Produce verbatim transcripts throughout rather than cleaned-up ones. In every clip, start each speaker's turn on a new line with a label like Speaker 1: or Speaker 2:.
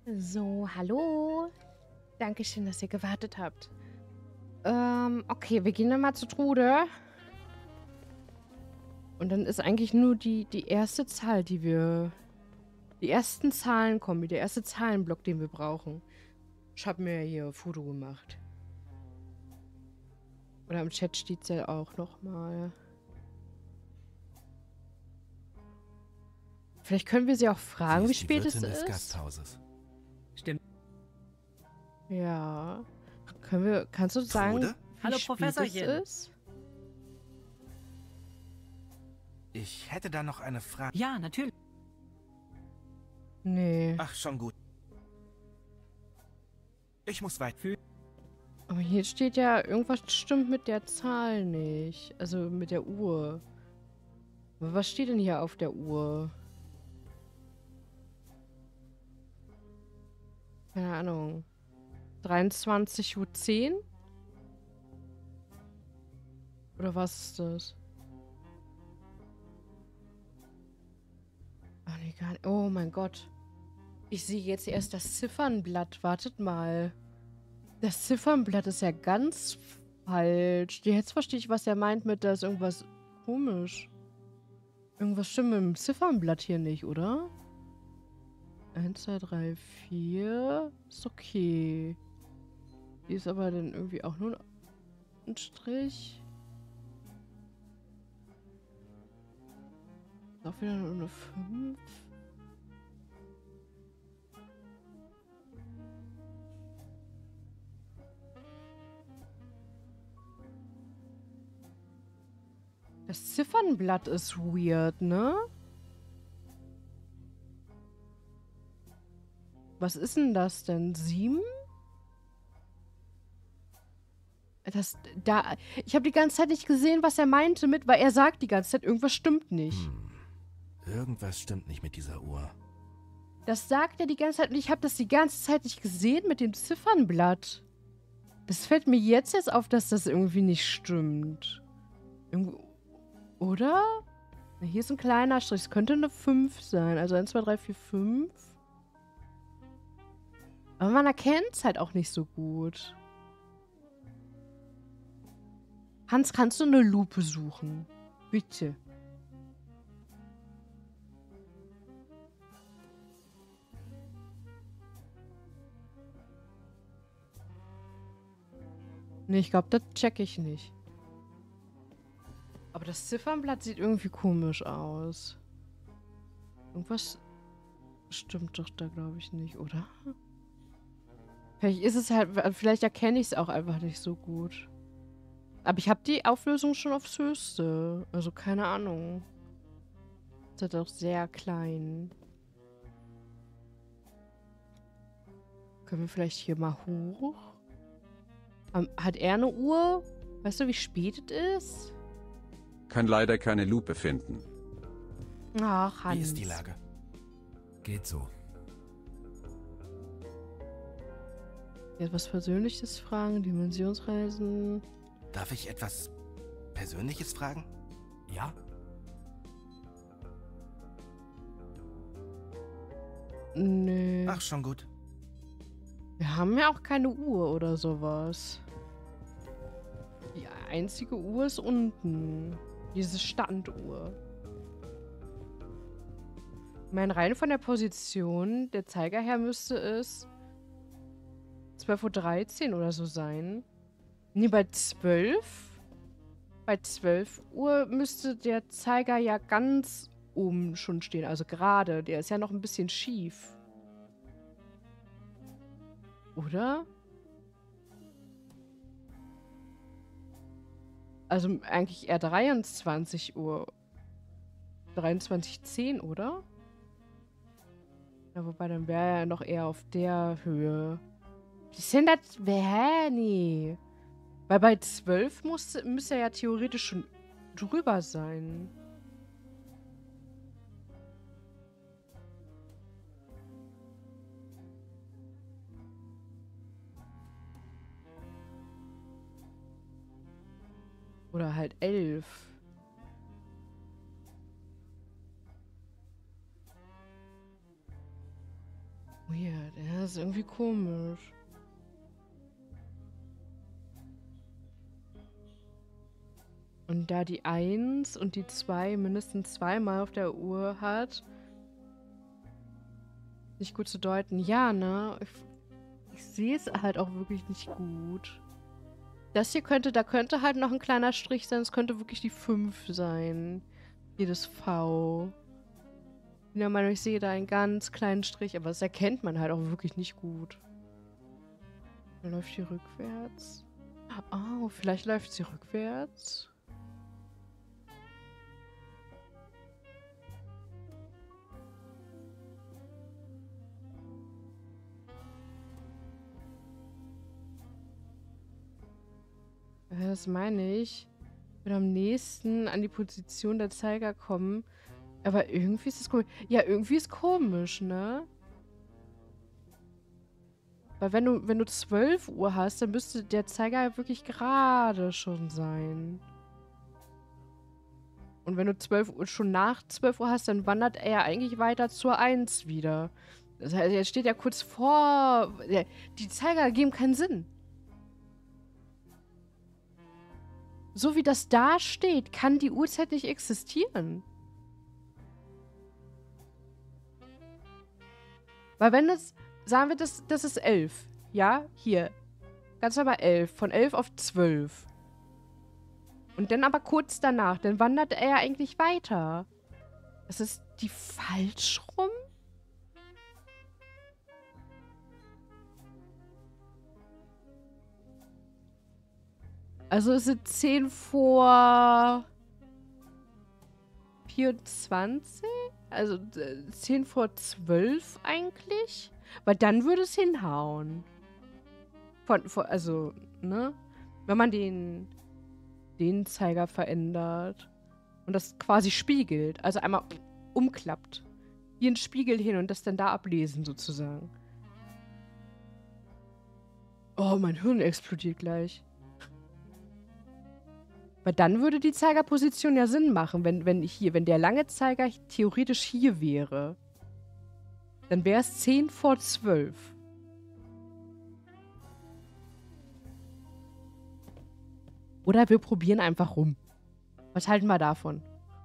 Speaker 1: So, hallo. Dankeschön, dass ihr gewartet habt. Ähm, okay, wir gehen dann mal zu Trude. Und dann ist eigentlich nur die, die erste Zahl, die wir... Die ersten Zahlen kommen, der erste Zahlenblock, den wir brauchen. Ich habe mir ja hier ein Foto gemacht. Oder im Chat steht es ja auch nochmal. Vielleicht können wir sie auch fragen, wie spät es ist.
Speaker 2: Gasthauses.
Speaker 3: Stimmt.
Speaker 1: Ja. Können wir, kannst du sagen,
Speaker 2: Trude?
Speaker 1: wie
Speaker 3: Hallo,
Speaker 1: spät
Speaker 3: Professorchen.
Speaker 1: es ist?
Speaker 2: Ich hätte da noch eine Frage.
Speaker 3: Ja, natürlich.
Speaker 1: Nee.
Speaker 2: Ach, schon gut. Ich muss weit.
Speaker 1: Aber hier steht ja, irgendwas stimmt mit der Zahl nicht. Also mit der Uhr. Aber was steht denn hier auf der Uhr? Keine Ahnung. dreiundzwanzig Uhr zehn? Oder was ist das? Ach nee, gar nicht. Oh mein Gott. Ich sehe jetzt erst das Ziffernblatt. Wartet mal. Das Ziffernblatt ist ja ganz falsch. Jetzt verstehe ich, was er meint mit, da ist irgendwas komisch. Irgendwas stimmt mit dem Ziffernblatt hier nicht, oder? eins, zwei, drei, vier. Ist okay. Hier ist aber dann irgendwie auch nur ein Strich. Ist auch wieder nur eine fünf. Das Ziffernblatt ist weird, ne? Was ist denn das denn? Sieben? Das, da, ich habe die ganze Zeit nicht gesehen, was er meinte mit, weil er sagt die ganze Zeit, irgendwas stimmt nicht.
Speaker 2: Hm. Irgendwas stimmt nicht mit dieser Uhr.
Speaker 1: Das sagt er die ganze Zeit und ich habe das die ganze Zeit nicht gesehen mit dem Ziffernblatt. Das fällt mir jetzt jetzt auf, dass das irgendwie nicht stimmt. Irgend Oder? Hier ist ein kleiner Strich. Es könnte eine fünf sein. Also eins, zwei, drei, vier, fünf. Aber man erkennt es halt auch nicht so gut. Hans, kannst du eine Lupe suchen? Bitte. Nee, ich glaube, das check ich nicht. Aber das Ziffernblatt sieht irgendwie komisch aus. Irgendwas stimmt doch da, glaube ich, nicht, oder? Vielleicht ist es halt, vielleicht erkenne ich es auch einfach nicht so gut. Aber ich habe die Auflösung schon aufs Höchste. Also keine Ahnung. Ist halt auch sehr klein. Können wir vielleicht hier mal hoch? Um, hat er eine Uhr? Weißt du, wie spät es ist?
Speaker 4: Kann leider keine Lupe finden.
Speaker 1: Ach, Hans.
Speaker 2: Wie ist die Lage?
Speaker 5: Geht so.
Speaker 1: Jetzt was Persönliches fragen, Dimensionsreisen.
Speaker 2: Darf ich etwas Persönliches fragen?
Speaker 5: Ja?
Speaker 1: Nö.
Speaker 2: Ach, schon gut.
Speaker 1: Wir haben ja auch keine Uhr oder sowas. Die einzige Uhr ist unten. Diese Standuhr. Ich meine, rein von der Position, der Zeiger her müsste es zwölf Uhr dreizehn oder so sein. Nee, bei zwölf? Bei zwölf Uhr müsste der Zeiger ja ganz oben schon stehen. Also gerade. Der ist ja noch ein bisschen schief. Oder? Also eigentlich eher dreiundzwanzig Uhr. dreiundzwanzig Uhr zehn, oder? Ja, wobei dann wäre er ja noch eher auf der Höhe. Was sind das? Hä? Nee. Weil bei zwölf muss, müsste er ja theoretisch schon drüber sein. Oder halt elf. Weird. Ja, das ist irgendwie komisch. Und da die eins und die zwei mindestens zweimal auf der Uhr hat, nicht gut zu deuten. Ja, ne? Ich, ich sehe es halt auch wirklich nicht gut. Das hier könnte, da könnte halt noch ein kleiner Strich sein. Es könnte wirklich die fünf sein. Hier das V. Ich bin der Meinung, ich sehe da einen ganz kleinen Strich, aber das erkennt man halt auch wirklich nicht gut. Dann läuft die rückwärts. Oh, vielleicht läuft sie rückwärts. Das meine ich. Ich würde am nächsten an die Position der Zeiger kommen. Aber irgendwie ist es komisch. Ja, irgendwie ist komisch, ne? Weil wenn du, wenn du zwölf Uhr hast, dann müsste der Zeiger ja wirklich gerade schon sein. Und wenn du zwölf Uhr schon nach zwölf Uhr hast, dann wandert er ja eigentlich weiter zur eins wieder. Das heißt, er steht ja kurz vor... Die Zeiger geben keinen Sinn. So wie das da steht, kann die Uhrzeit nicht existieren. Weil wenn es, sagen wir, das, das ist elf. Ja, hier. Ganz normal elf. Von elf auf zwölf. Und dann aber kurz danach, dann wandert er ja eigentlich weiter. Das ist die falsch rum? Also ist es zehn vor vierundzwanzig? Also äh, zehn vor zwölf eigentlich? Weil dann würde es hinhauen. Von, von, also, ne? Wenn man den, den Zeiger verändert und das quasi spiegelt. Also einmal umklappt. Wie ein Spiegel hin und das dann da ablesen sozusagen. Oh, mein Hirn explodiert gleich. Weil dann würde die Zeigerposition ja Sinn machen, wenn, wenn hier, wenn der lange Zeiger theoretisch hier wäre. Dann wäre es zehn vor zwölf. Oder wir probieren einfach rum. Was halten wir davon?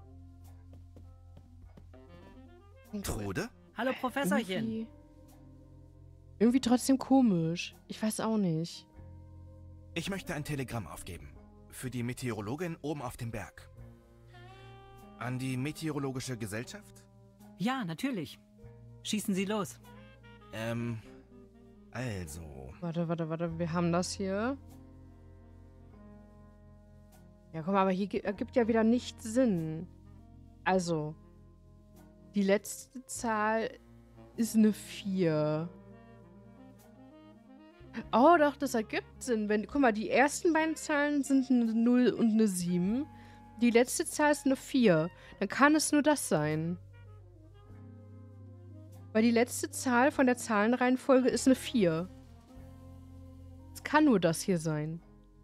Speaker 2: Trude?
Speaker 3: Hallo, Professorchen.
Speaker 1: Irgendwie, irgendwie trotzdem komisch. Ich weiß auch nicht.
Speaker 2: Ich möchte ein Telegramm aufgeben. Für die Meteorologin oben auf dem Berg. An die Meteorologische Gesellschaft?
Speaker 3: Ja, natürlich. Schießen Sie los.
Speaker 2: Ähm, also...
Speaker 1: Warte, warte, warte. Wir haben das hier. Ja, guck mal, aber hier ergibt ja wieder nicht Sinn. Also, die letzte Zahl ist eine vier. Oh, doch, das ergibt Sinn. Wenn, guck mal, die ersten beiden Zahlen sind eine null und eine sieben. Die letzte Zahl ist eine vier. Dann kann es nur das sein. Weil die letzte Zahl von der Zahlenreihenfolge ist eine vier. Es kann nur das hier sein.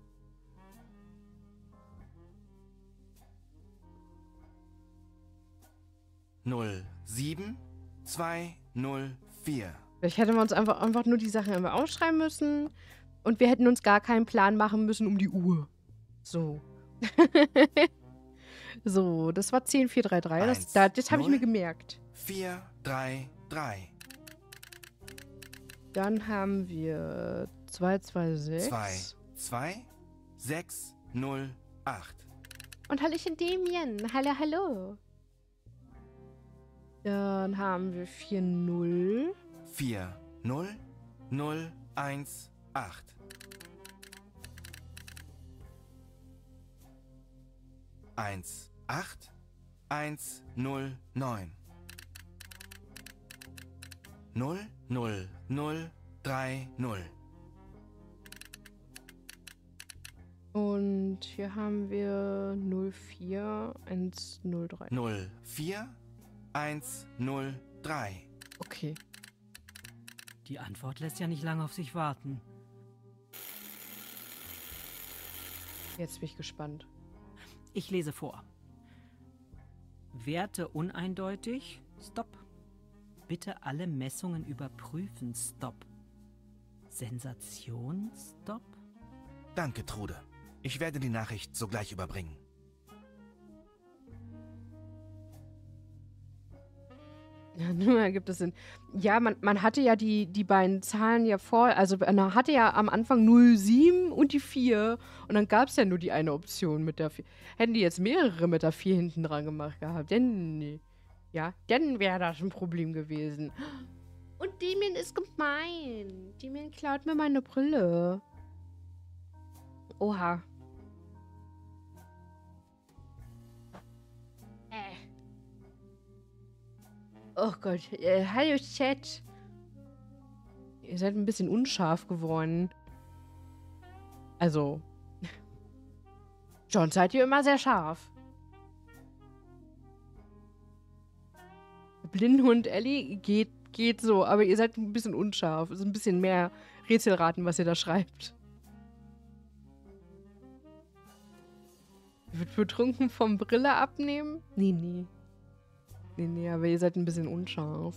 Speaker 2: null sieben zwei null vier.
Speaker 1: Vielleicht hätten wir uns einfach, einfach nur die Sachen immer aufschreiben müssen und wir hätten uns gar keinen Plan machen müssen um die Uhr. So. So, das war zehn vier drei drei. Das,
Speaker 2: Eins,
Speaker 1: da, das habe ich
Speaker 2: null.
Speaker 1: mir gemerkt.
Speaker 2: vier drei drei.
Speaker 1: Dann haben wir zwei zwei sechs.
Speaker 2: zwei zwei sechs null acht.
Speaker 1: Und Hallöchen Demian. Hallo, hallo. Dann haben wir vier null.
Speaker 2: vier null null eins acht. eins acht eins null neun. null null null drei null.
Speaker 1: Und hier haben wir null vier eins null drei.
Speaker 2: null vier eins null drei.
Speaker 1: Okay.
Speaker 3: Die Antwort lässt ja nicht lange auf sich warten.
Speaker 1: Jetzt bin ich gespannt.
Speaker 3: Ich lese vor. Werte uneindeutig. Stopp. Bitte alle Messungen überprüfen. Stop. Sensation? Stop?
Speaker 2: Danke, Trude. Ich werde die Nachricht sogleich überbringen.
Speaker 1: Ja, nur ergibt es Sinn. Ja, man, man hatte ja die, die beiden Zahlen ja vor, also man hatte ja am Anfang null sieben und die vier und dann gab es ja nur die eine Option mit der vier. Hätten die jetzt mehrere mit der vier hinten dran gemacht gehabt, dann, ja, dann wäre das ein Problem gewesen. Und Damien ist gemein. Damien klaut mir meine Brille. Oha. Äh. Oh Gott. Äh, hallo Chat. Ihr seid ein bisschen unscharf geworden. Also. Schon seid ihr immer sehr scharf. Blindhund Ellie geht, geht so, aber ihr seid ein bisschen unscharf. Es ist ein bisschen mehr Rätselraten, was ihr da schreibt. Wird betrunken vom Brille abnehmen? Nee, nee. Nee, nee, aber ihr seid ein bisschen unscharf.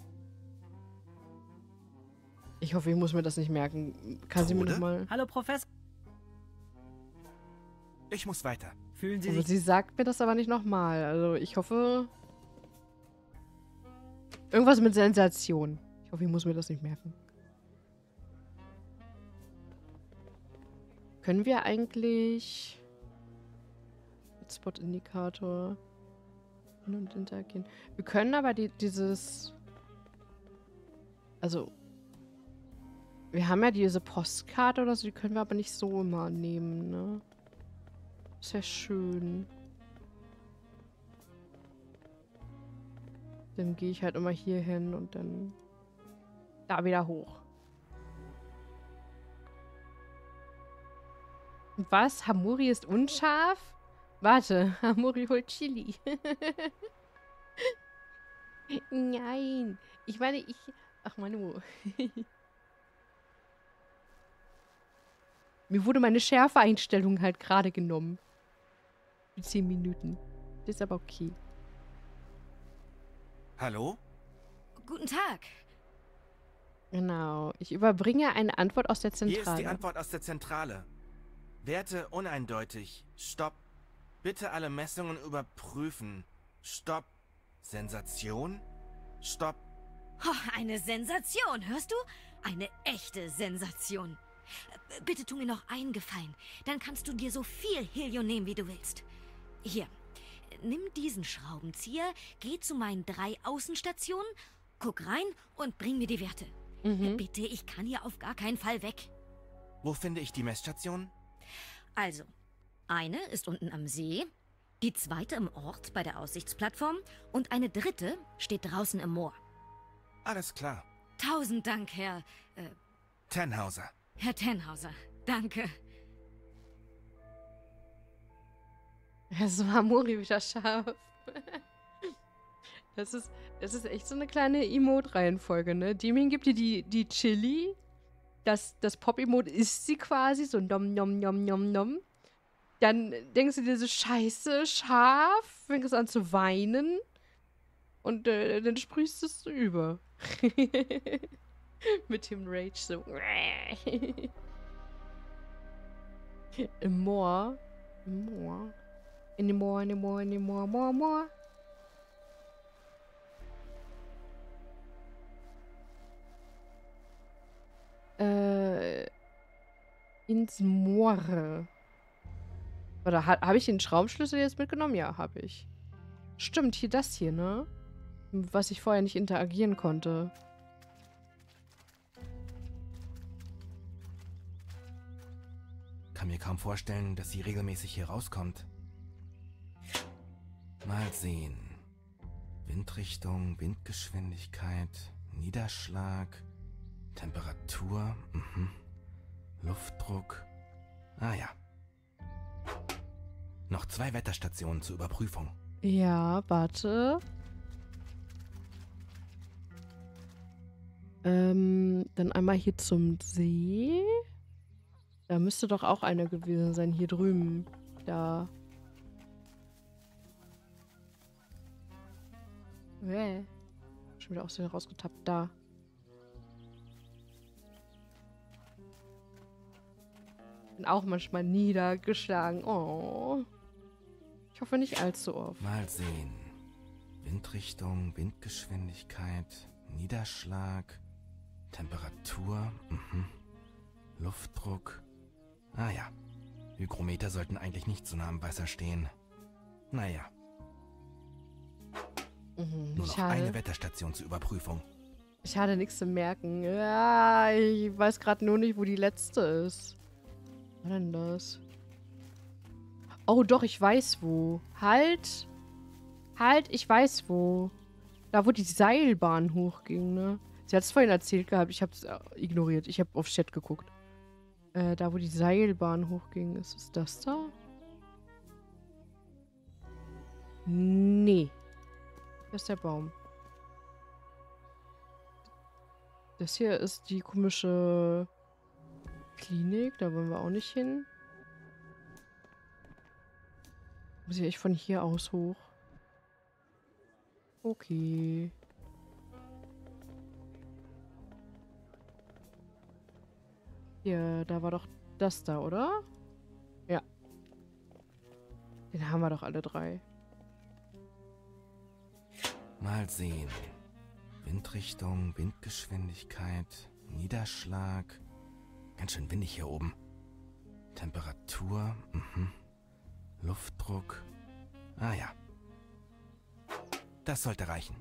Speaker 1: Ich hoffe, ich muss mir das nicht merken. Kann sie mir
Speaker 2: Trude?
Speaker 1: noch mal...
Speaker 3: Hallo, Professor.
Speaker 2: Ich muss weiter.
Speaker 3: Fühlen Sie
Speaker 1: Aber
Speaker 3: sich...
Speaker 1: sie sagt mir das aber nicht nochmal. Also ich hoffe... Irgendwas mit Sensation. Ich hoffe, ich muss mir das nicht merken. Können wir eigentlich... Spot-Indikator... Hin und interagieren. Wir können aber die, dieses... Also... Wir haben ja diese Postkarte oder so, die können wir aber nicht so immer nehmen, ne? Ist ja schön. Dann gehe ich halt immer hier hin und dann da wieder hoch. Was? Hamuri ist unscharf? Warte, Hamuri holt Chili. Nein. Ich meine, ich... Ach, Manu. Mir wurde meine Schärfeeinstellung halt gerade genommen. Für zehn Minuten. Das ist aber okay.
Speaker 2: Hallo?
Speaker 6: Guten Tag.
Speaker 1: Genau. Ich überbringe eine Antwort aus der Zentrale.
Speaker 2: Hier ist die Antwort aus der Zentrale. Werte uneindeutig. Stopp. Bitte alle Messungen überprüfen. Stopp. Sensation? Stopp.
Speaker 6: Oh, eine Sensation, hörst du? Eine echte Sensation. B- Bitte tu mir noch einen Gefallen. Dann kannst du dir so viel Helium nehmen, wie du willst. Hier, nimm diesen Schraubenzieher, geh zu meinen drei Außenstationen, guck rein und bring mir die Werte.
Speaker 1: Mhm.
Speaker 6: Bitte, ich kann hier auf gar keinen Fall weg.
Speaker 2: Wo finde ich die Messstation?
Speaker 6: Also, eine ist unten am See, die zweite im Ort bei der Aussichtsplattform und eine dritte steht draußen im Moor.
Speaker 2: Alles klar.
Speaker 6: Tausend Dank, Herr... Äh,
Speaker 2: Tannhauser.
Speaker 6: Herr Tannhauser. Danke.
Speaker 1: Es war Mori wieder scharf. Das ist, das ist echt so eine kleine Emote-Reihenfolge, ne? Demon gibt dir die, die Chili. Das, das Pop-Emote isst sie quasi, so nom nom nom nom nom. Dann denkst du dir so, scheiße, scharf, fängst an zu weinen. Und äh, dann sprühst du es über. Mit dem Rage so. Im Moor. Im Moor. In dem Moor, in dem Moor, in dem Moor, Moor, Moor. Äh. Ins Moor. Oder ha, habe ich den Schraubenschlüssel jetzt mitgenommen? Ja, habe ich. Stimmt, hier das hier, ne? Was ich vorher nicht interagieren konnte.
Speaker 2: Kann mir kaum vorstellen, dass sie regelmäßig hier rauskommt. Mal sehen. Windrichtung, Windgeschwindigkeit, Niederschlag, Temperatur, mhm. Luftdruck. Ah ja. Noch zwei Wetterstationen zur Überprüfung.
Speaker 1: Ja, warte. Ähm, dann einmal hier zum See. Da müsste doch auch einer gewesen sein, hier drüben. Da. Äh. Schon wieder aus dem rausgetappt. Da. Bin auch manchmal niedergeschlagen. Oh. Ich hoffe nicht allzu oft.
Speaker 2: Mal sehen. Windrichtung, Windgeschwindigkeit, Niederschlag, Temperatur, mhm. Luftdruck. Ah ja. Hygrometer sollten eigentlich nicht so nah am Wasser stehen. Naja.
Speaker 1: Mhm,
Speaker 2: Nur noch
Speaker 1: schade.
Speaker 2: eine Wetterstation zur Überprüfung.
Speaker 1: Ich hatte nichts zu merken. Ja, ich weiß gerade nur nicht, wo die letzte ist. Was war denn das? Oh, doch, ich weiß wo. Halt. Halt, ich weiß wo. Da, wo die Seilbahn hochging, ne? Sie hat es vorhin erzählt gehabt. Ich habe es ignoriert. Ich habe auf Chat geguckt. Äh, da, wo die Seilbahn hochging. Ist es das da? Nee. Das ist der Baum. Das hier ist die komische Klinik. Da wollen wir auch nicht hin. Muss ich echt von hier aus hoch? Okay. Hier, da war doch das da, oder? Ja. Den haben wir doch alle drei.
Speaker 2: Mal sehen. Windrichtung, Windgeschwindigkeit, Niederschlag. Ganz schön windig hier oben. Temperatur, mhm. Luftdruck. Ah ja. Das sollte reichen.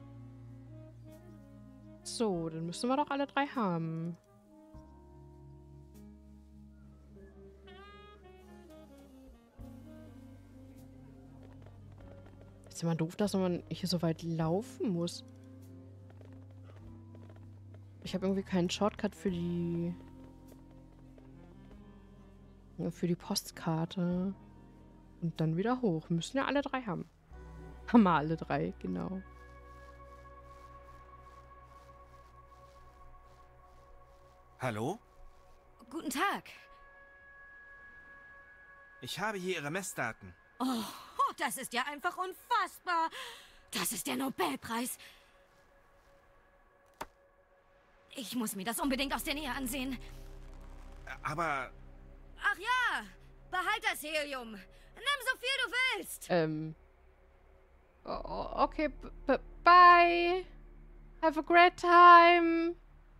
Speaker 1: So, dann müssen wir doch alle drei haben. Ist immer doof, dass man hier so weit laufen muss. Ich habe irgendwie keinen Shortcut für die... für die Postkarte. Und dann wieder hoch. Müssen ja alle drei haben. Haben wir alle drei, genau.
Speaker 2: Hallo?
Speaker 6: Guten Tag.
Speaker 2: Ich habe hier Ihre Messdaten.
Speaker 6: Oh, das ist ja einfach unfassbar. Das ist der Nobelpreis. Ich muss mir das unbedingt aus der Nähe ansehen.
Speaker 2: Aber...
Speaker 6: Ach ja, behalt das Helium. Nimm so viel du willst.
Speaker 1: Ähm. Oh, okay, b b bye. Have a great time.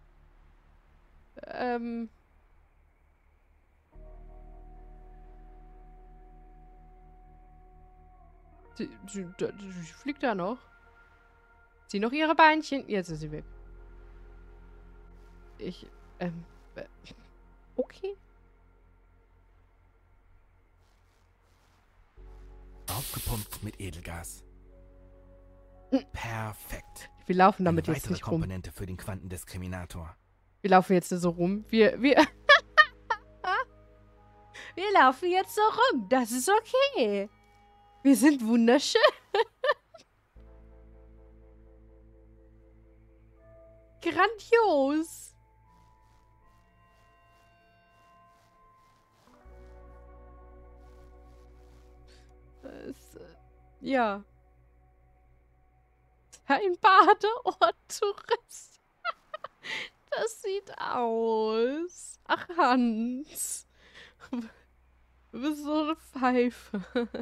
Speaker 1: Ähm. Sie, sie, da- sie fliegt da noch. Sieh noch ihre Beinchen. Jetzt ist sie weg. Ich, ähm, äh, okay.
Speaker 2: Aufgepumpt mit Edelgas. Perfekt.
Speaker 1: Wir laufen damit
Speaker 2: Eine
Speaker 1: jetzt
Speaker 2: weitere
Speaker 1: nicht rum.
Speaker 2: Komponente für den Quantendiskriminator.
Speaker 1: Wir laufen jetzt so rum. Wir, wir... wir laufen jetzt so rum. Das ist okay. Wir sind wunderschön. Grandios. Es, äh, ja. Ein Badeort-Tourist. Das sieht aus. Ach, Hans. Du bist so eine Pfeife.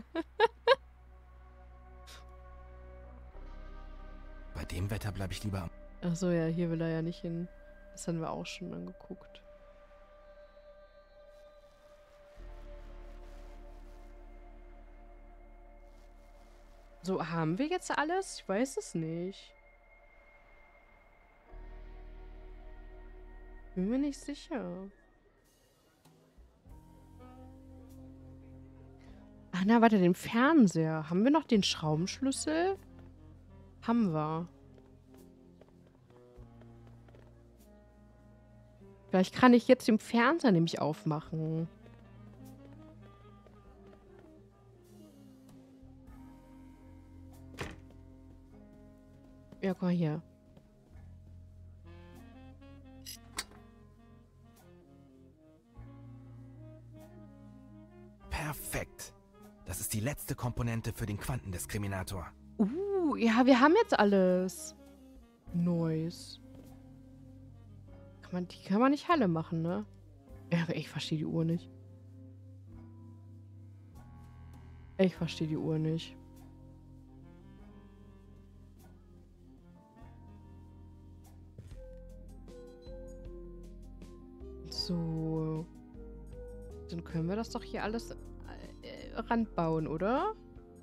Speaker 2: Bei dem Wetter bleibe ich lieber am...
Speaker 1: Achso, ja, hier will er ja nicht hin. Das haben wir auch schon angeguckt. So, haben wir jetzt alles? Ich weiß es nicht. Bin mir nicht sicher. Ach na, warte, den Fernseher. Haben wir noch den Schraubenschlüssel? Haben wir. Vielleicht kann ich jetzt den Fernseher nämlich aufmachen. Ja, guck mal hier.
Speaker 2: Perfekt. Das ist die letzte Komponente für den Quantendiskriminator.
Speaker 1: Uh, ja, wir haben jetzt alles. Noise. Kann man, die kann man nicht Halle machen, ne? Ja, aber ich verstehe die Uhr nicht. Ich verstehe die Uhr nicht. So. Dann können wir das doch hier alles äh, ranbauen, oder?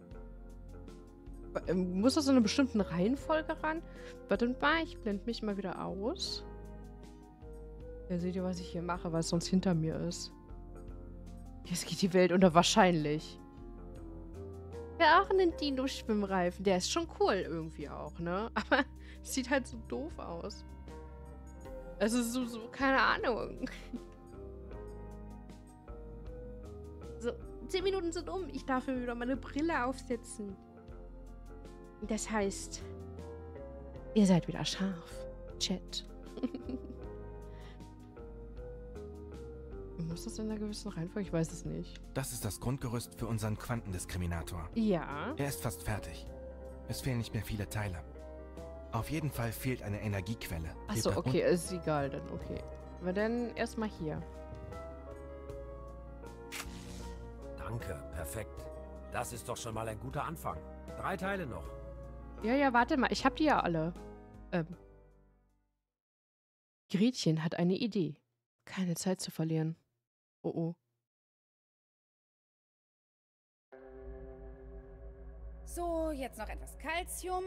Speaker 1: Ähm, Muss das in einer bestimmten Reihenfolge ran? Warte mal, ich blende mich mal wieder aus. Ja, seht ihr, was ich hier mache, weil es sonst hinter mir ist. Jetzt geht die Welt unter, wahrscheinlich. Ja, auch einen Dino-Schwimmreifen. Der ist schon cool irgendwie auch, ne? Aber sieht halt so doof aus. Also so, so, keine Ahnung. So, zehn Minuten sind um. Ich darf mir wieder meine Brille aufsetzen. Das heißt, ihr seid wieder scharf. Chat. Muss das in einer gewissen Reihenfolge? Ich weiß es nicht.
Speaker 2: Das ist das Grundgerüst für unseren Quantendiskriminator.
Speaker 1: Ja.
Speaker 2: Er ist fast fertig. Es fehlen nicht mehr viele Teile. Auf jeden Fall fehlt eine Energiequelle.
Speaker 1: Achso,
Speaker 2: Hebt er
Speaker 1: okay, ist egal dann, okay. Aber dann erstmal hier.
Speaker 5: Danke, perfekt. Das ist doch schon mal ein guter Anfang. Drei Teile noch.
Speaker 1: Ja, ja, warte mal, ich hab die ja alle. Ähm. Gretchen hat eine Idee. Keine Zeit zu verlieren. Oh oh.
Speaker 7: So, jetzt noch etwas Calcium.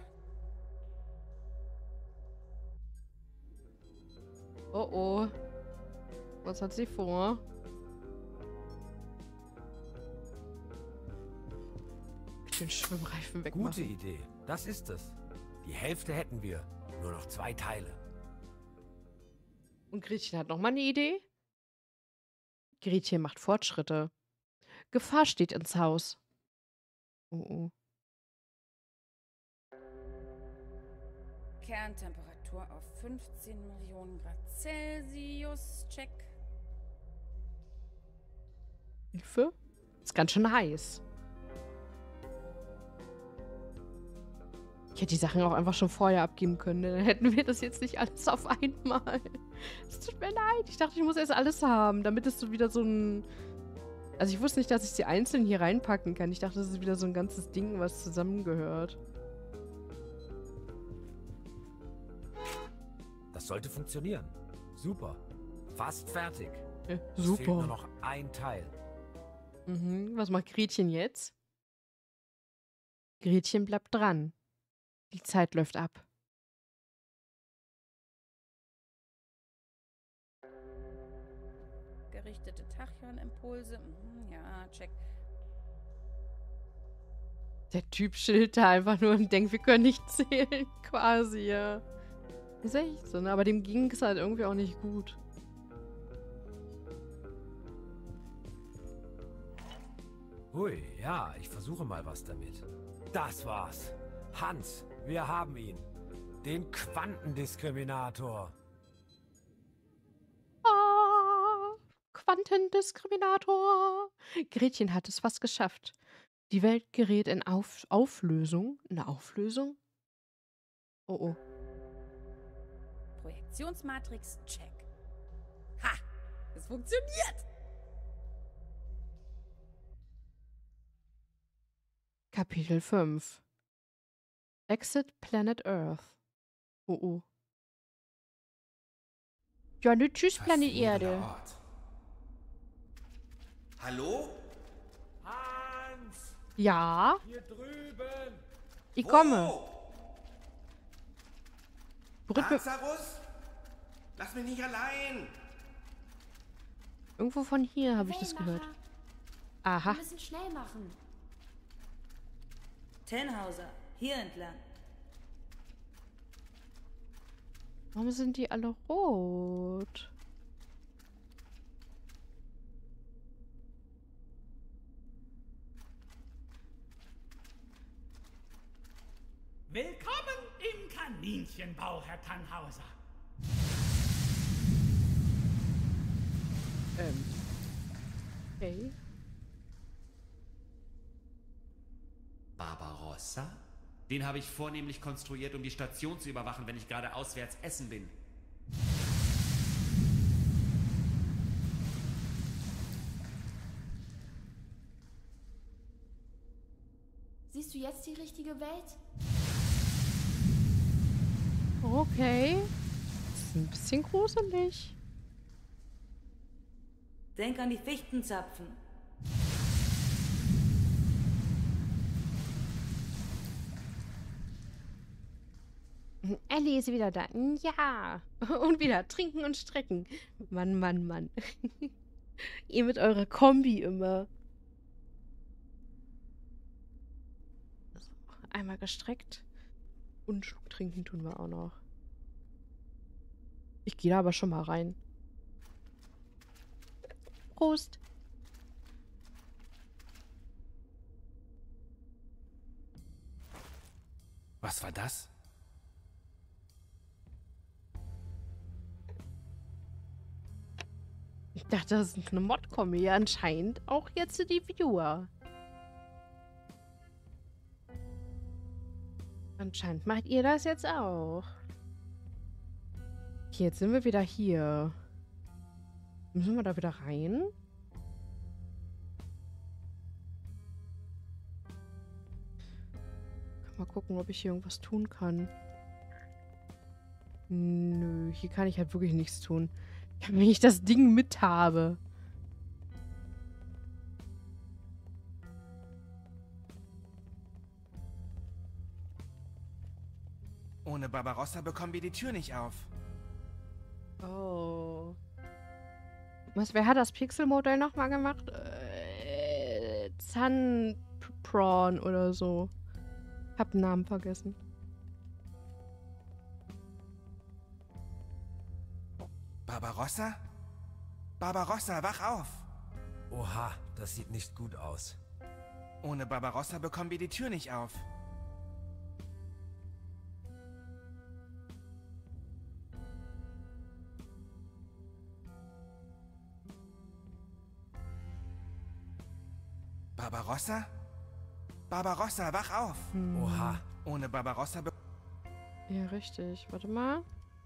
Speaker 1: Oh oh. Was hat sie vor? Den Schwimmreifen wegmachen.
Speaker 5: Gute Idee. Das ist es. Die Hälfte hätten wir. Nur noch zwei Teile.
Speaker 1: Und Gretchen hat noch mal eine Idee? Gretchen macht Fortschritte. Gefahr steht ins Haus. Oh oh.
Speaker 7: Kerntemperatur auf fünfzehn Millionen Grad Celsius. Check.
Speaker 1: Hilfe? Ist ganz schön heiß. Ich hätte die Sachen auch einfach schon vorher abgeben können. Dann hätten wir das jetzt nicht alles auf einmal. Es tut mir leid. Ich dachte, ich muss erst alles haben, damit es so wieder so ein... Also ich wusste nicht, dass ich sie einzeln hier reinpacken kann. Ich dachte, das ist wieder so ein ganzes Ding, was zusammengehört.
Speaker 5: Das sollte funktionieren. Super. Fast fertig.
Speaker 1: Ja,
Speaker 5: Es fehlt nur
Speaker 1: super.
Speaker 5: noch ein Teil.
Speaker 1: Mhm. Was macht Gretchen jetzt? Gretchen bleibt dran. Die Zeit läuft ab.
Speaker 7: Gerichtete Tachyonimpulse. Mhm, ja, check.
Speaker 1: Der Typ chillt da einfach nur und denkt, wir können nicht zählen, quasi, ja. Ist echt so, ne? Aber dem ging es halt irgendwie auch nicht gut.
Speaker 5: Hui, ja, ich versuche mal was damit. Das war's. Hans, wir haben ihn. Den Quantendiskriminator.
Speaker 1: Ah, Quantendiskriminator. Gretchen hat es fast geschafft. Die Welt gerät in Auf Auflösung. Eine Auflösung? Oh oh.
Speaker 7: Projektionsmatrix, check. Ha! Es funktioniert!
Speaker 1: Kapitel fünf. Exit Planet Earth. Oh oh. Ja, ne, tschüss, Planet
Speaker 2: Faszinierender
Speaker 1: Erde.
Speaker 2: Ort. Hallo?
Speaker 5: Hans!
Speaker 1: Ja,
Speaker 5: Hier drüben!
Speaker 1: ich komme.
Speaker 2: Wo?
Speaker 1: Brück-
Speaker 2: Lazarus? Lass mich nicht allein!
Speaker 1: Irgendwo von hier habe ich das gehört. Aha.
Speaker 8: Wir müssen schnell machen.
Speaker 9: Tannhauser, hier entlang.
Speaker 1: Warum sind die alle rot?
Speaker 10: Willkommen im Kaninchenbau, Herr Tannhauser.
Speaker 1: Ähm. Okay.
Speaker 11: Barbarossa?
Speaker 8: Den habe ich vornehmlich konstruiert, um die Station zu überwachen, wenn ich gerade auswärts essen bin.
Speaker 7: Siehst du jetzt die richtige Welt?
Speaker 1: Okay. Das ist ein bisschen gruselig.
Speaker 9: Denk an die Fichtenzapfen.
Speaker 1: Ellie ist wieder da. Ja. Und wieder trinken und strecken. Mann, Mann, Mann. Ihr mit eurer Kombi immer. So, einmal gestreckt. Und einen Schluck trinken tun wir auch noch. Ich gehe da aber schon mal rein. Prost.
Speaker 2: Was war das?
Speaker 1: Ich dachte, das ist eine Mod-Kombi. Anscheinend auch jetzt die Viewer. Anscheinend macht ihr das jetzt auch. Okay, jetzt sind wir wieder hier. Müssen wir da wieder rein? Mal gucken, ob ich hier irgendwas tun kann. Nö, hier kann ich halt wirklich nichts tun. Wenn ich das Ding mit habe.
Speaker 2: Ohne Barbarossa bekommen wir die Tür nicht auf.
Speaker 1: Oh. Was, wer hat das Pixel-Modell nochmal gemacht? Äh, Sun-Prawn oder so. Hab den Namen vergessen.
Speaker 2: Barbarossa? Barbarossa, wach auf!
Speaker 5: Oha, das sieht nicht gut aus.
Speaker 2: Ohne Barbarossa bekommen wir die Tür nicht auf. Barbarossa? Barbarossa, wach auf!
Speaker 1: Hm.
Speaker 5: Oha.
Speaker 2: Ohne Barbarossa be...
Speaker 1: Ja, richtig. Warte mal.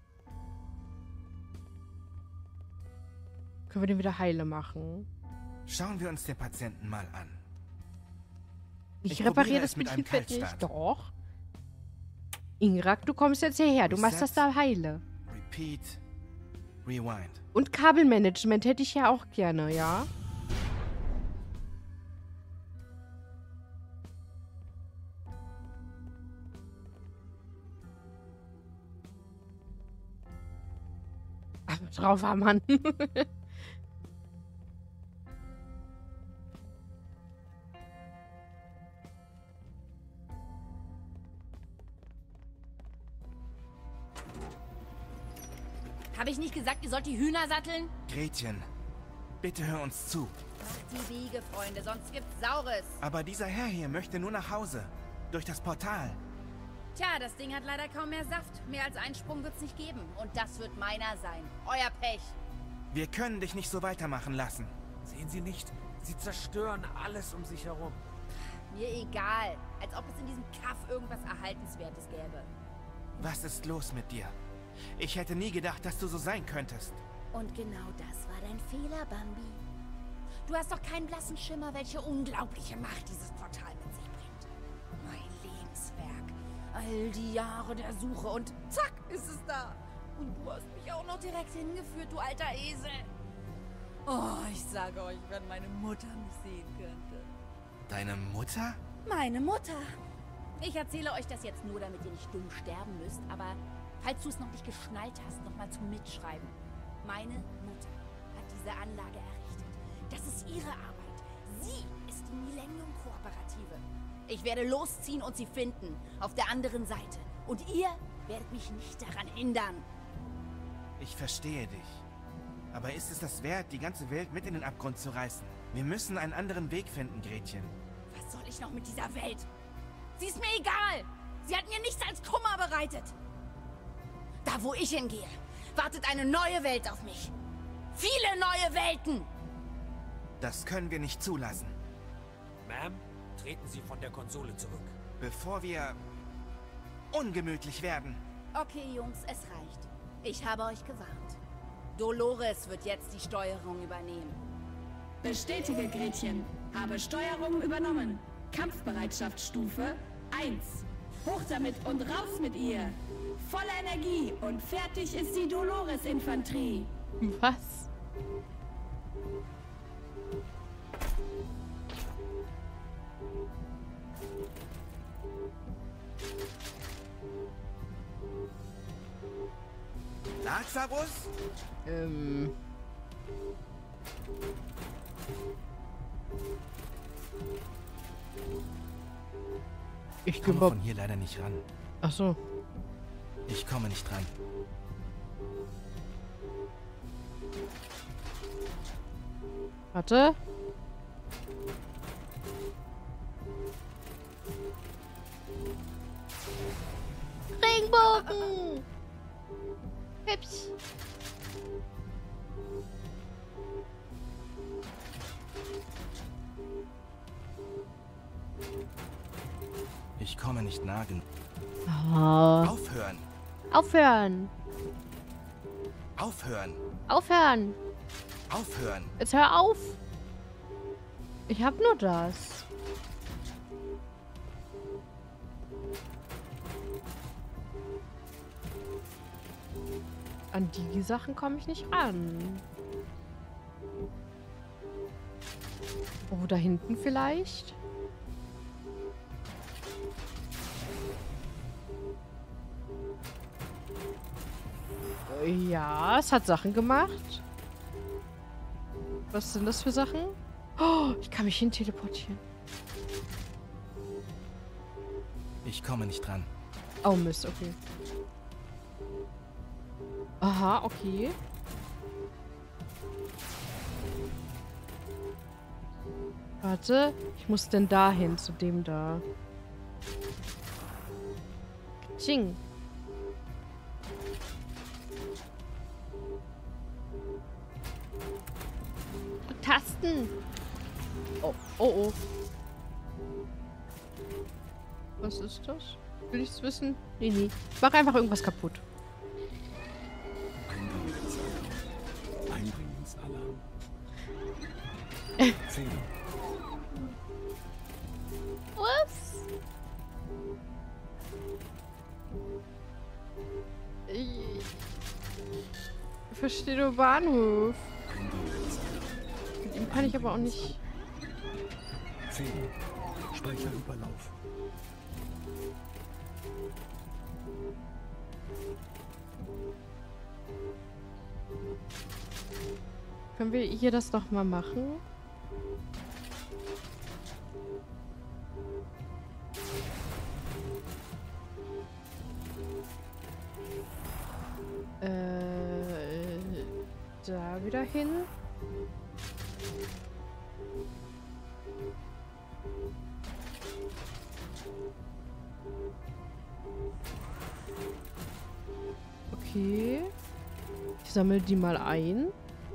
Speaker 1: Können wir den wieder heile machen?
Speaker 2: Schauen wir uns den Patienten mal an.
Speaker 1: Ich,
Speaker 2: Ich
Speaker 1: repariere
Speaker 2: probiere
Speaker 1: das
Speaker 2: es mit
Speaker 1: mit
Speaker 2: einem
Speaker 1: Fett nicht.
Speaker 2: Kaltstart.
Speaker 1: Doch. Ingrak, du kommst jetzt hierher. Du machst das da heile.
Speaker 2: Repeat. Rewind.
Speaker 1: Und Kabelmanagement hätte ich ja auch gerne, ja? Ach, drauf war Mann.
Speaker 11: Habe ich nicht gesagt, ihr sollt die Hühner satteln?
Speaker 2: Gretchen, bitte hör uns zu.
Speaker 11: Macht die Wiege, Freunde, sonst gibt's Saures.
Speaker 2: Aber dieser Herr hier möchte nur nach Hause. Durch das Portal.
Speaker 11: Tja, das Ding hat leider kaum mehr Saft. Mehr als einen Sprung wird's nicht geben. Und das wird meiner sein. Euer Pech.
Speaker 2: Wir können dich nicht so weitermachen lassen.
Speaker 5: Sehen Sie nicht? Sie zerstören alles um sich herum.
Speaker 11: Mir egal. Als ob es in diesem Kaff irgendwas Erhaltenswertes gäbe.
Speaker 2: Was ist los mit dir? Ich hätte nie gedacht, dass du so sein könntest.
Speaker 11: Und genau das war dein Fehler, Bambi. Du hast doch keinen blassen Schimmer, welche unglaubliche Macht dieses Portal mit sich bringt. Mein Lebenswerk. All die Jahre der Suche und zack, ist es da. Und du hast mich auch noch direkt hingeführt, du alter Esel. Oh, ich sage euch, wenn meine Mutter mich sehen könnte.
Speaker 2: Deine Mutter?
Speaker 11: Meine Mutter. Ich erzähle euch das jetzt nur, damit ihr nicht dumm sterben müsst, aber falls du es noch nicht geschnallt hast, nochmal zum Mitschreiben. Meine Mutter hat diese Anlage errichtet. Das ist ihre Arbeit. Sie ist die Millennium-Kooperative. Ich werde losziehen und sie finden, auf der anderen Seite. Und ihr werdet mich nicht daran hindern.
Speaker 2: Ich verstehe dich. Aber ist es das wert, die ganze Welt mit in den Abgrund zu reißen? Wir müssen einen anderen Weg finden, Gretchen.
Speaker 11: Was soll ich noch mit dieser Welt? Sie ist mir egal. Sie hat mir nichts als Kummer bereitet. Da, wo ich hingehe, wartet eine neue Welt auf mich. Viele neue Welten.
Speaker 2: Das können wir nicht zulassen.
Speaker 5: Ma'am, treten Sie von der Konsole zurück.
Speaker 2: Bevor wir ungemütlich werden.
Speaker 11: Okay, Jungs, es reicht. Ich habe euch gewarnt. Dolores wird jetzt die Steuerung übernehmen.
Speaker 12: Bestätige, Gretchen. Habe Steuerung übernommen. Kampfbereitschaftsstufe eins. Hoch damit und raus mit ihr. Volle Energie und fertig ist die Dolores-Infanterie.
Speaker 1: Was?
Speaker 2: Lazarus?
Speaker 1: Ähm... Ich
Speaker 2: komme
Speaker 1: glaube
Speaker 2: von hier leider nicht ran.
Speaker 1: Ach so.
Speaker 2: Ich komme nicht ran.
Speaker 1: Warte. Regenbogen! Hübsch.
Speaker 2: Ich komme nicht nah genug.
Speaker 1: Oh.
Speaker 2: Aufhören!
Speaker 1: Aufhören!
Speaker 2: Aufhören!
Speaker 1: Aufhören!
Speaker 2: Aufhören!
Speaker 1: Jetzt hör auf! Ich hab nur das. An die Sachen komme ich nicht ran. Oh, da hinten vielleicht? Ja, es hat Sachen gemacht. Was sind das für Sachen? Oh, ich kann mich hin teleportieren.
Speaker 2: Ich komme nicht dran.
Speaker 1: Oh Mist, okay. Aha, okay. Warte, ich muss denn dahin, zu dem da. Ching. Tasten. Oh, oh, oh. Was ist das? Will ich es wissen? Nee, nee. Ich mach einfach irgendwas kaputt.
Speaker 13: Einbringungsalarm. zehn.
Speaker 1: Was? Ich verstehe nur Bahnhof. Mit ihm kann ich aber auch nicht.
Speaker 13: zehn. Speicherüberlauf.
Speaker 1: Können wir hier das noch mal machen? Äh, da wieder hin. Okay. Ich sammle die mal ein.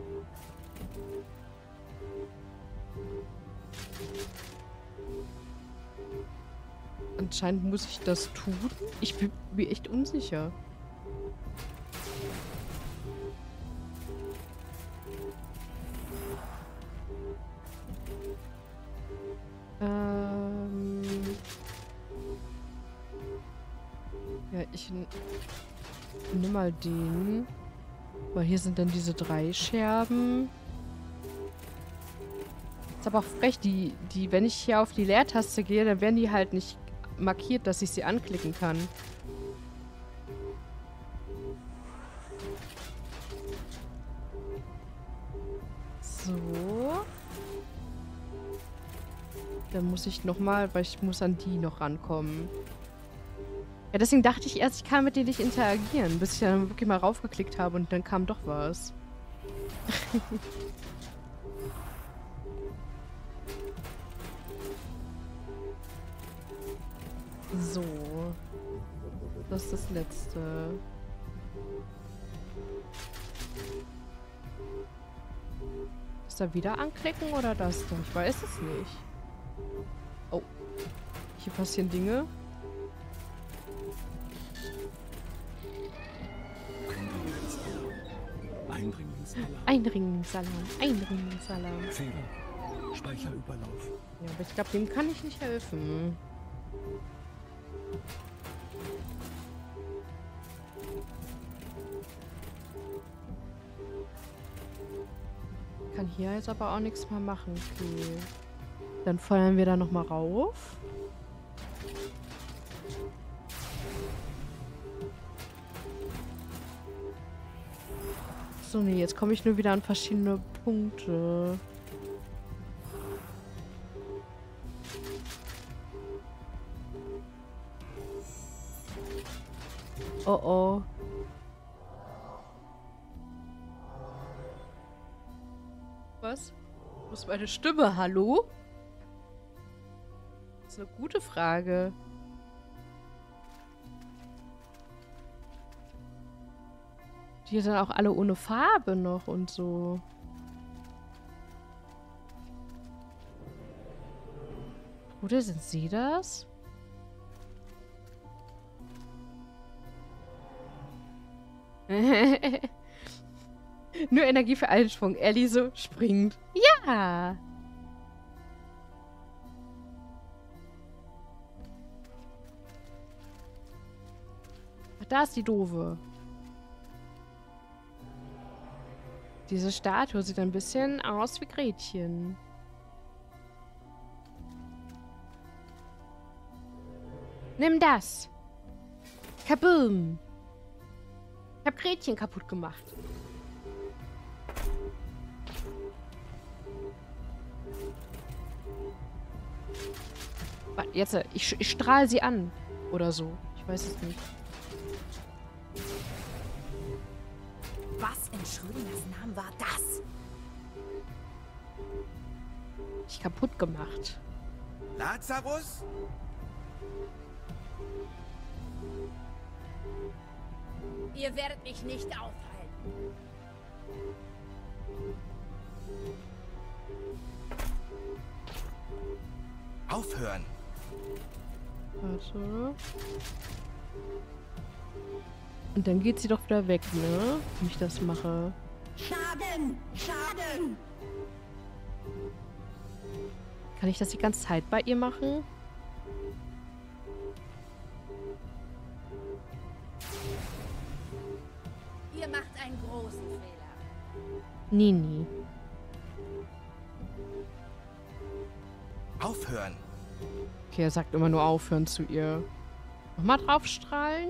Speaker 1: Anscheinend muss ich das tun. Ich bin mir echt unsicher. Ähm ja, ich nehme mal den. Weil hier sind dann diese drei Scherben. Ist aber auch frech, die, die, wenn ich hier auf die Leertaste gehe, dann werden die halt nicht markiert, dass ich sie anklicken kann. So. Dann muss ich nochmal, weil ich muss an die noch rankommen. Ja, deswegen dachte ich erst, ich kann mit denen nicht interagieren, bis ich dann wirklich mal raufgeklickt habe und dann kam doch was. So. Das ist das letzte. Ist da wieder anklicken oder das da? Ich weiß es nicht. Oh. Hier passieren Dinge. Ein Ringsalam. Ein Ringsalam.
Speaker 13: Fehler. Speicherüberlauf.
Speaker 1: Ja, aber ich glaube, dem kann ich nicht helfen. Kann hier jetzt aber auch nichts mehr machen. Okay. Dann feuern wir da nochmal rauf. So, nee, jetzt komme ich nur wieder an verschiedene Punkte. Oh oh. Was? Wo ist meine Stimme? Hallo? Das ist eine gute Frage. Die sind auch alle ohne Farbe noch und so. Oder sind sie das? Nur Energie für Einschwung. Ellie so springt. Ja! Ach, da ist die Doofe. Diese Statue sieht ein bisschen aus wie Gretchen. Nimm das. Kaboom. Ich hab Gretchen kaputt gemacht. Warte, jetzt, ich, ich strahle sie an. Oder so. Ich weiß es nicht.
Speaker 11: Was in Schrödingers Namen war das?
Speaker 1: Ich kaputt gemacht.
Speaker 2: Lazarus?
Speaker 11: Ihr werdet mich nicht aufhalten.
Speaker 2: Aufhören.
Speaker 1: Warte. Und dann geht sie doch wieder weg, ne? Wenn ich das mache.
Speaker 12: Schaden! Schaden!
Speaker 1: Kann ich das die ganze Zeit bei ihr machen?
Speaker 11: Ihr macht einen großen Fehler.
Speaker 1: Nee, nee.
Speaker 2: Aufhören.
Speaker 1: Okay, er sagt immer nur aufhören zu ihr. Nochmal draufstrahlen.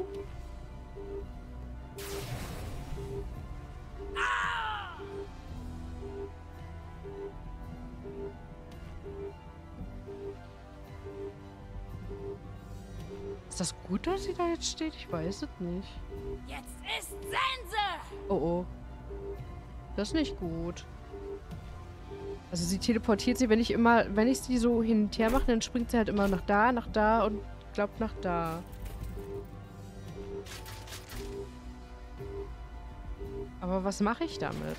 Speaker 1: Ist das gut, dass sie da jetzt steht? Ich weiß es nicht.
Speaker 11: Jetzt ist Sense!
Speaker 1: Oh oh. Das ist nicht gut. Also sie teleportiert sie, wenn ich immer, wenn ich sie so hin und her mache, dann springt sie halt immer nach da, nach da und glaubt nach da. Aber was mache ich damit?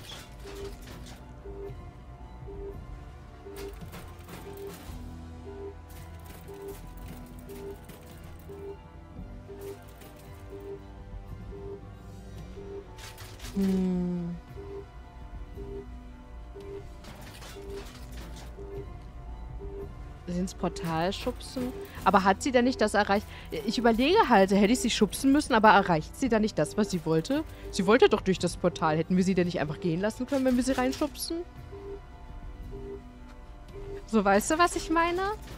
Speaker 1: Hm. Sie ins Portal schubsen? Aber hat sie denn nicht das erreicht? Ich überlege halt, hätte ich sie schubsen müssen, aber erreicht sie dann nicht das, was sie wollte? Sie wollte doch durch das Portal. Hätten wir sie denn nicht einfach gehen lassen können, wenn wir sie reinschubsen? So, weißt du, was ich meine?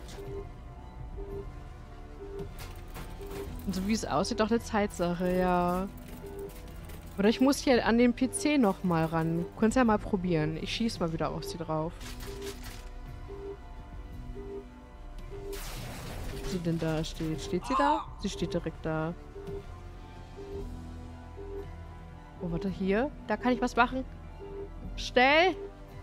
Speaker 1: Und so wie es aussieht, doch eine Zeitsache, ja. Oder ich muss hier an den P C nochmal ran. Du kannst ja mal probieren. Ich schieß mal wieder auf sie drauf. Wo sie denn da steht? Steht sie da? Sie steht direkt da. Oh, warte, hier. Da kann ich was machen. Schnell!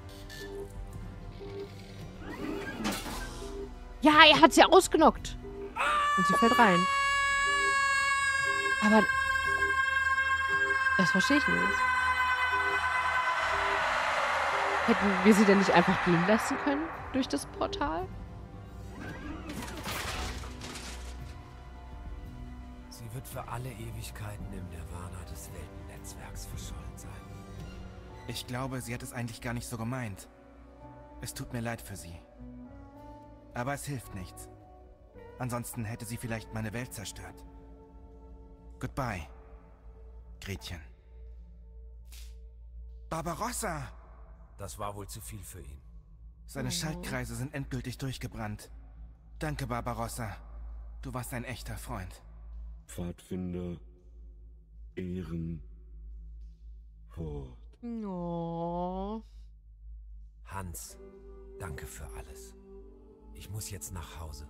Speaker 1: Ja, er hat sie ausgenockt. Und sie fällt rein. Aber... Das verstehe ich nicht. Hätten wir sie denn nicht einfach gehen lassen können? Durch das Portal?
Speaker 5: Sie wird für alle Ewigkeiten im Nirvana des Weltennetzwerks verschollen sein.
Speaker 2: Ich glaube, sie hat es eigentlich gar nicht so gemeint. Es tut mir leid für sie. Aber es hilft nichts. Ansonsten hätte sie vielleicht meine Welt zerstört. Goodbye, Gretchen. Barbarossa!
Speaker 5: Das war wohl zu viel für ihn.
Speaker 2: Seine
Speaker 5: Oh.
Speaker 2: Schaltkreise sind endgültig durchgebrannt. Danke, Barbarossa. Du warst ein echter Freund.
Speaker 13: Pfadfinder, Ehren, fort.
Speaker 1: Oh.
Speaker 5: Hans, danke für alles. Ich muss jetzt nach Hause.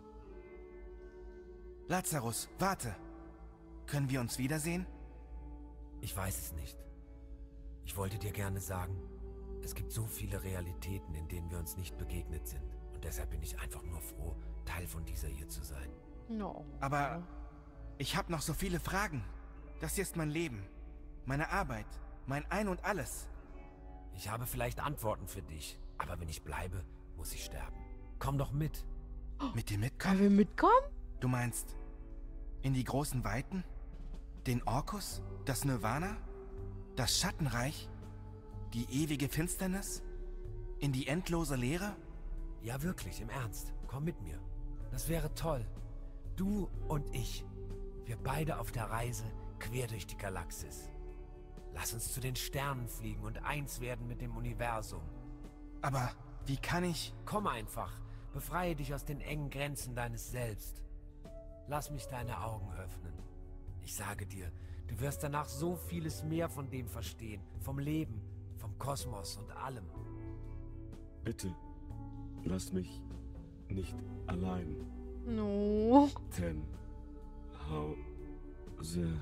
Speaker 2: Lazarus, warte. Können wir uns wiedersehen?
Speaker 5: Ich weiß es nicht. Ich wollte dir gerne sagen, es gibt so viele Realitäten, in denen wir uns nicht begegnet sind. Und deshalb bin ich einfach nur froh, Teil von dieser hier zu sein.
Speaker 1: No.
Speaker 2: Aber ich habe noch so viele Fragen. Das hier ist mein Leben, meine Arbeit, mein Ein und Alles.
Speaker 5: Ich habe vielleicht Antworten für dich, aber wenn ich bleibe, muss ich sterben. Komm doch mit.
Speaker 2: Mit dir mitkommen?
Speaker 1: Können wir mitkommen?
Speaker 2: Du meinst, in die großen Weiten? Den Orkus? Das Nirvana? Das Schattenreich? Die ewige Finsternis? In die endlose Leere?
Speaker 5: Ja, wirklich, im Ernst. Komm mit mir. Das wäre toll. Du und ich. Wir beide auf der Reise quer durch die Galaxis. Lass uns zu den Sternen fliegen und eins werden mit dem Universum.
Speaker 2: Aber wie kann ich...
Speaker 5: Komm einfach. Befreie dich aus den engen Grenzen deines Selbst. Lass mich deine Augen öffnen. Ich sage dir, du wirst danach so vieles mehr von dem verstehen. Vom Leben, vom Kosmos und allem.
Speaker 13: Bitte, lass mich nicht allein.
Speaker 1: No.
Speaker 13: Ten Hause.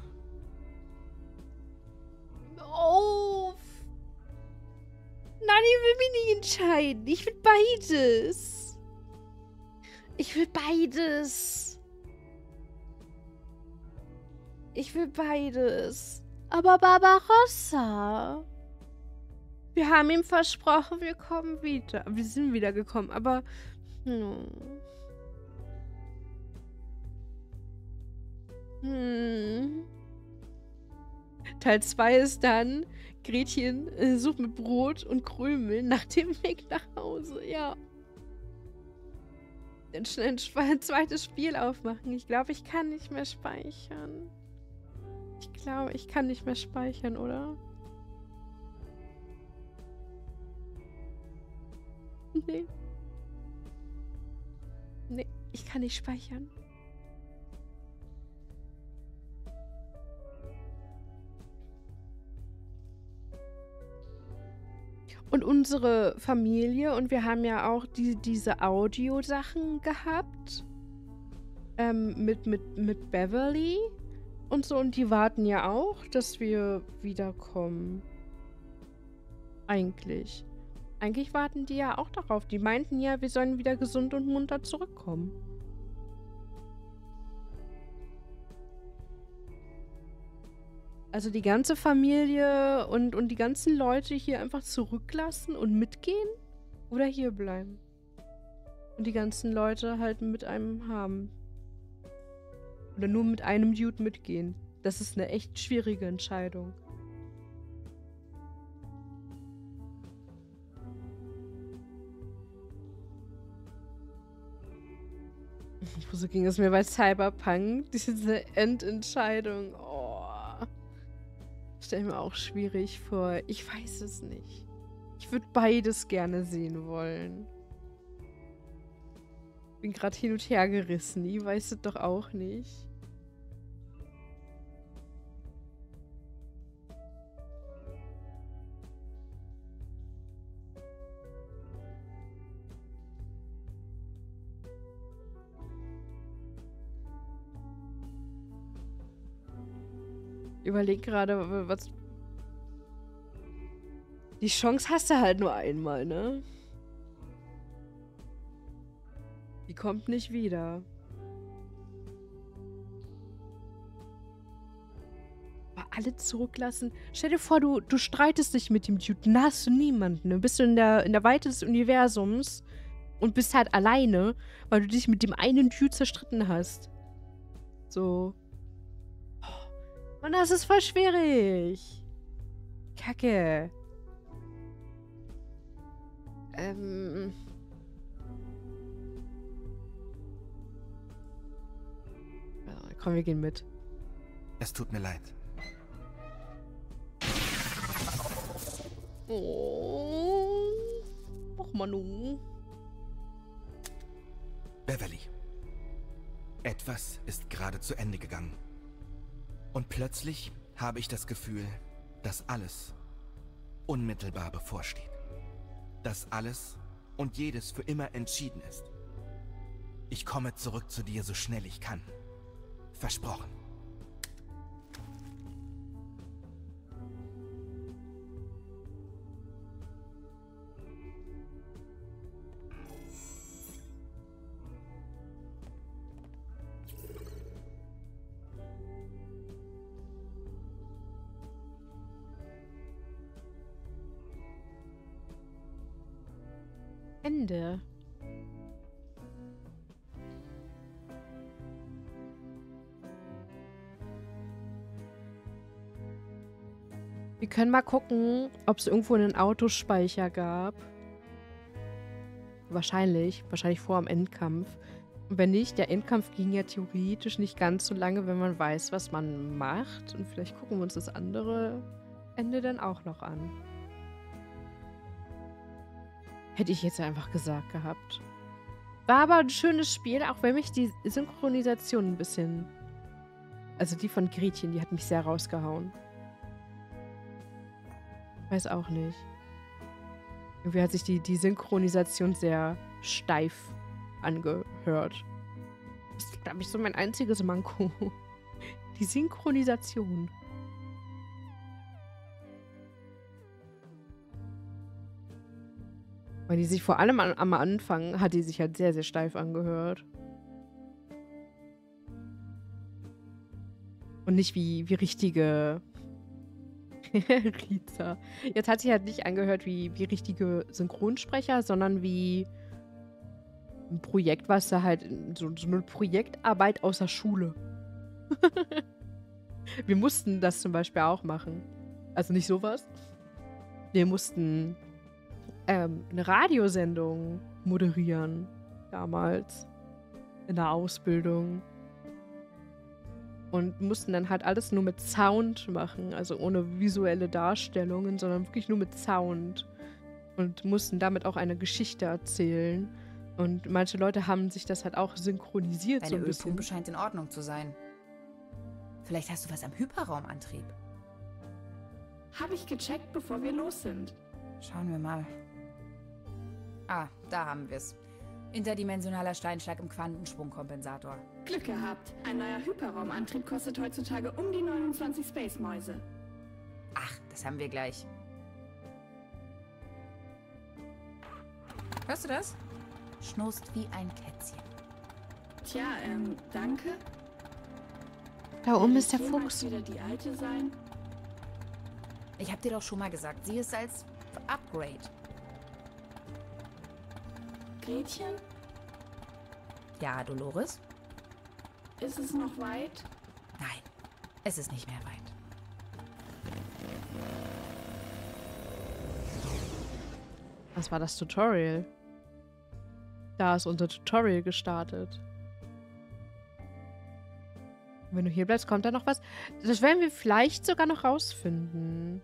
Speaker 1: Oh. Nein, ich will mich nicht entscheiden. Ich will beides. Ich will beides. Ich will beides. Aber Barbarossa. Wir haben ihm versprochen, wir kommen wieder. Wir sind wieder gekommen, aber... Hm. Hm. Teil zwei ist dann, Gretchen äh, sucht mit Brot und Krümel nach dem Weg nach Hause. Ja. Dann schnell ein ein zweites Spiel aufmachen. Ich glaube, ich kann nicht mehr speichern. Ich glaube, ich kann nicht mehr speichern, oder? Nee. Nee, ich kann nicht speichern. Und unsere Familie, und wir haben ja auch die, diese Audio-Sachen gehabt. Ähm, mit, mit, mit Beverly und so. Und die warten ja auch, dass wir wiederkommen. Eigentlich. Eigentlich warten die ja auch darauf. Die meinten ja, wir sollen wieder gesund und munter zurückkommen. Also die ganze Familie und, und die ganzen Leute hier einfach zurücklassen und mitgehen? Oder hier bleiben? Und die ganzen Leute halt mit einem haben. Oder nur mit einem Dude mitgehen. Das ist eine echt schwierige Entscheidung. So ging es mir bei Cyberpunk. Diese Endentscheidung. Oh. Stell mir auch schwierig vor. Ich weiß es nicht. Ich würde beides gerne sehen wollen. Bin gerade hin und her gerissen. Ich weiß es doch auch nicht. Überleg gerade, was... Die Chance hast du halt nur einmal, ne? Die kommt nicht wieder. Aber alle zurücklassen. Stell dir vor, du, du streitest dich mit dem Dude. Dann hast du niemanden. Dann bist du in der, in der Weite des Universums und bist halt alleine, weil du dich mit dem einen Dude zerstritten hast. So... Und das ist voll schwierig. Kacke. Ähm. Ja, komm, wir gehen mit.
Speaker 2: Es tut mir leid.
Speaker 1: Oh. Och, Manu.
Speaker 2: Beverly. Etwas ist gerade zu Ende gegangen. Und plötzlich habe ich das Gefühl, dass alles unmittelbar bevorsteht. Dass alles und jedes für immer entschieden ist. Ich komme zurück zu dir, so schnell ich kann. Versprochen.
Speaker 1: Ende. Wir können mal gucken, ob es irgendwo einen Autospeicher gab. Wahrscheinlich. Wahrscheinlich vor dem Endkampf. Und wenn nicht, der Endkampf ging ja theoretisch nicht ganz so lange, wenn man weiß, was man macht. Und vielleicht gucken wir uns das andere Ende dann auch noch an. Hätte ich jetzt einfach gesagt gehabt. War aber ein schönes Spiel, auch wenn mich die Synchronisation ein bisschen... Also die von Gretchen, die hat mich sehr rausgehauen. Weiß auch nicht. Irgendwie hat sich die, die Synchronisation sehr steif angehört. Das ist, glaube ich, so mein einziges Manko. Die Synchronisation. Weil die sich vor allem an, am Anfang hat die sich halt sehr, sehr steif angehört. Und nicht wie, wie richtige Rita. Jetzt hat sich halt nicht angehört wie, wie richtige Synchronsprecher, sondern wie ein Projekt, was da halt so, so eine Projektarbeit aus der Schule. Wir mussten das zum Beispiel auch machen. Also nicht sowas. Wir mussten ähm, eine Radiosendung moderieren. Damals. In der Ausbildung. Und mussten dann halt alles nur mit Sound machen. Also ohne visuelle Darstellungen, sondern wirklich nur mit Sound. Und mussten damit auch eine Geschichte erzählen. Und manche Leute haben sich das halt auch synchronisiert.
Speaker 14: Deine
Speaker 1: so ein bisschen.
Speaker 14: Ölpumpe scheint in Ordnung zu sein. Vielleicht hast du was am Hyperraumantrieb.
Speaker 12: Habe ich gecheckt, bevor wir los sind.
Speaker 14: Schauen wir mal. Ah, da haben wir es. Interdimensionaler Steinschlag im Quantensprungkompensator.
Speaker 12: Glück gehabt. Ein neuer Hyperraumantrieb kostet heutzutage um die neunundzwanzig Space-Mäuse.
Speaker 14: Ach, das haben wir gleich. Hörst du das? Schnurst wie ein Kätzchen.
Speaker 12: Tja, ähm, danke.
Speaker 1: Da oben ist der
Speaker 12: Wird
Speaker 1: Fuchs.
Speaker 12: wieder die alte sein?
Speaker 14: Ich hab dir doch schon mal gesagt, sieh es als Upgrade.
Speaker 12: Gretchen?
Speaker 14: Ja, Dolores?
Speaker 12: Ist es noch weit?
Speaker 14: Nein, es ist nicht mehr weit.
Speaker 1: Was war das Tutorial? Da ist unser Tutorial gestartet. Wenn du hier bleibst, kommt da noch was? Das werden wir vielleicht sogar noch rausfinden.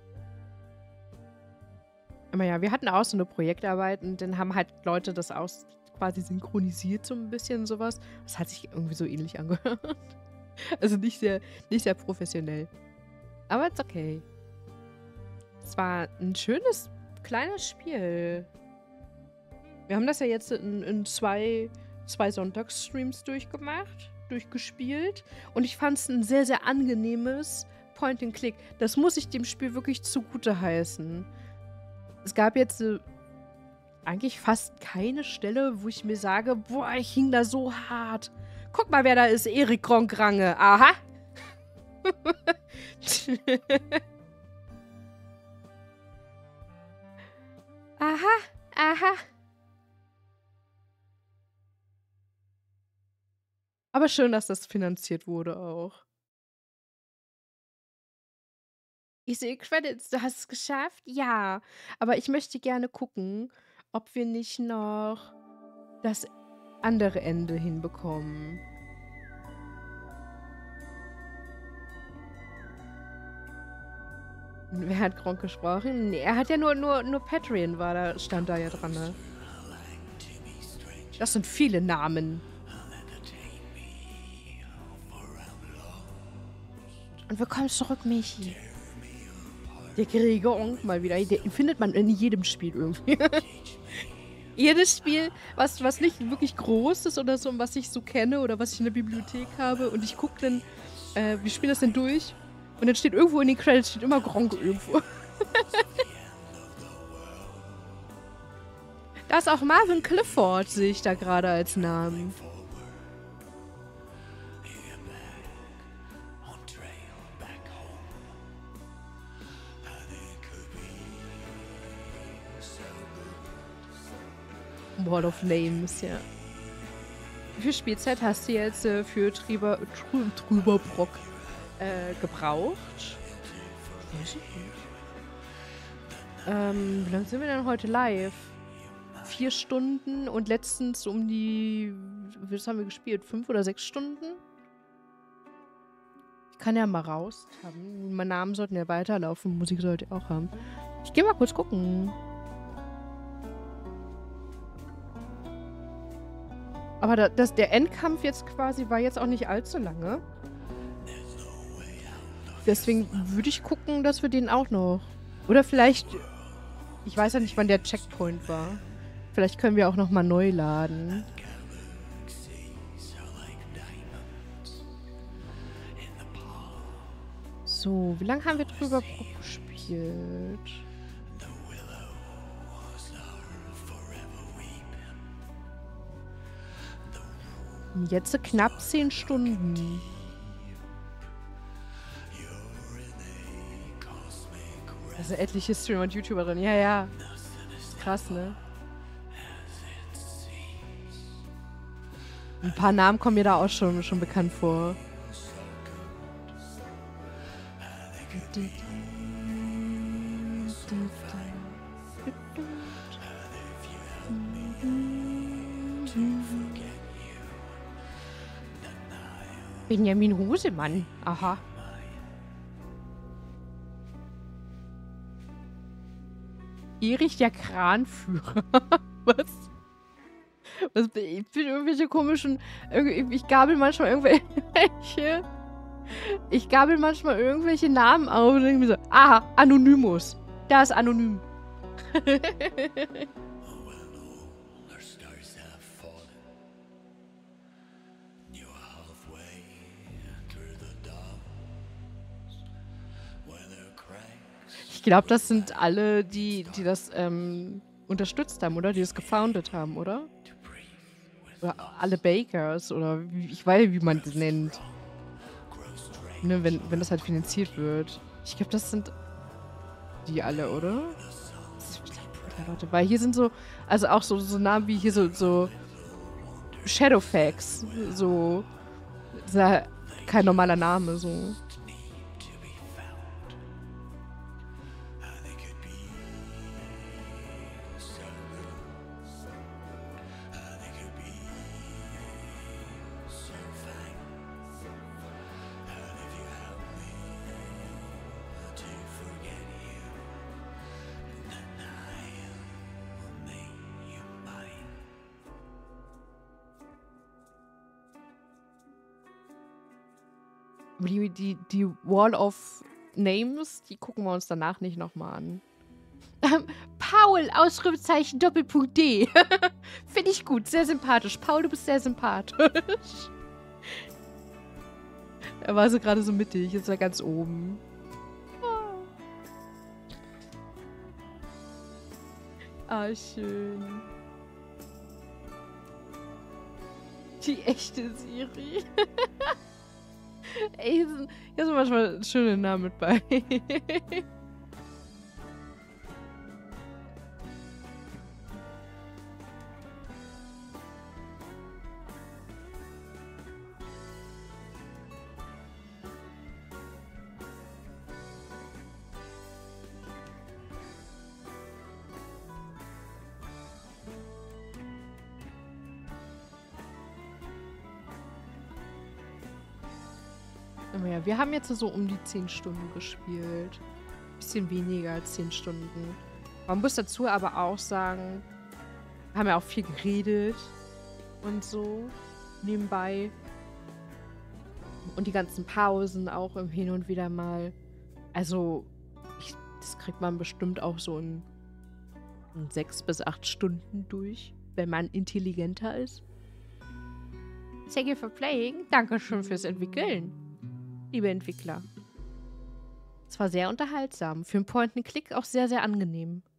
Speaker 1: Aber ja, wir hatten auch so eine Projektarbeit und dann haben halt Leute das aus quasi synchronisiert, so ein bisschen sowas. Das hat sich irgendwie so ähnlich angehört. Also nicht sehr, nicht sehr professionell. Aber it's okay. Es war ein schönes, kleines Spiel. Wir haben das ja jetzt in, in zwei, zwei Sonntagsstreams durchgemacht, durchgespielt. Und ich fand es ein sehr, sehr angenehmes Point-and-Click. Das muss ich dem Spiel wirklich zugute heißen. Es gab jetzt äh, eigentlich fast keine Stelle, wo ich mir sage, boah, ich hing da so hart. Guck mal, wer da ist. Erik Gronkrange. Aha. aha, aha. Aber schön, dass das finanziert wurde auch. Ich sehe Credits, du hast es geschafft? Ja. Aber ich möchte gerne gucken, ob wir nicht noch das andere Ende hinbekommen. Wer hat Gronk gesprochen? Nee, er hat ja nur, nur, nur Patreon war da, stand da ja dran. Ne? Das sind viele Namen. Und willkommen zurück, Michi. Der Gregor mal wieder. Den findet man in jedem Spiel irgendwie. Jedes Spiel, was, was nicht wirklich groß ist oder so, und was ich so kenne oder was ich in der Bibliothek habe. Und ich gucke dann, äh, wir spielen das denn durch. Und dann steht irgendwo in den Credits, steht immer Gronk irgendwo. Da ist auch Marvin Clifford, sehe ich da gerade als Namen. Wall of Names, ja. Wie viel Spielzeit hast du jetzt äh, für Trüber, Trü, Trüberbrock äh, gebraucht? Weiß ich nicht. Ähm, wie lange sind wir denn heute live? Vier Stunden und letztens um die... Was haben wir gespielt? Fünf oder sechs Stunden? Ich kann ja mal raus haben. Meine Namen sollten ja weiterlaufen. Musik sollte ich auch haben. Ich gehe mal kurz gucken. Aber da, das, der Endkampf jetzt quasi war jetzt auch nicht allzu lange. Deswegen würde ich gucken, dass wir den auch noch... Oder vielleicht... Ich weiß ja nicht, wann der Checkpoint war. Vielleicht können wir auch noch mal neu laden. So, wie lange haben wir drüber gespielt? Jetzt knapp zehn Stunden. Da sind etliche Streamer und YouTuber drin. Ja, ja. Ist krass, ne? Ein paar Namen kommen mir da auch schon, schon bekannt vor. Benjamin Husemann. Aha. Erich der Kranführer. Was? Was bin ich? Ich bin irgendwelche komischen... Ich gabel manchmal irgendwelche... Ich gabel manchmal irgendwelche Namen auf und denke mir so, aha, Anonymous. Da ist anonym. Ich glaube, das sind alle, die, die das ähm, unterstützt haben, oder? Die das gefoundet haben, oder? Oder alle Bakers, oder wie, ich weiß, wie man das nennt. Ne, wenn, wenn das halt finanziert wird. Ich glaube, das sind die alle, oder? Warte, weil hier sind so, also auch so, so Namen wie hier so, so Shadowfax. So, das ist ja kein normaler Name, so. Die, die, die Wall of Names, die gucken wir uns danach nicht nochmal an. Ähm, Paul, Ausrufezeichen, Doppelpunkt D. Finde ich gut, sehr sympathisch. Paul, du bist sehr sympathisch. Er war so gerade so mittig, jetzt war ganz oben. Oh. Ah, schön. Die echte Siri. Ey, hier sind, hier sind manchmal schöne Namen mit bei. Naja, wir haben jetzt so um die zehn Stunden gespielt. Bisschen weniger als zehn Stunden. Man muss dazu aber auch sagen, wir haben ja auch viel geredet und so nebenbei. Und die ganzen Pausen auch im Hin und wieder mal. Also, ich, das kriegt man bestimmt auch so in, in sechs bis acht Stunden durch, wenn man intelligenter ist. Thank you for playing. Dankeschön fürs Entwickeln, liebe Entwickler. Es war sehr unterhaltsam. Für einen Point-and-Click auch sehr, sehr angenehm.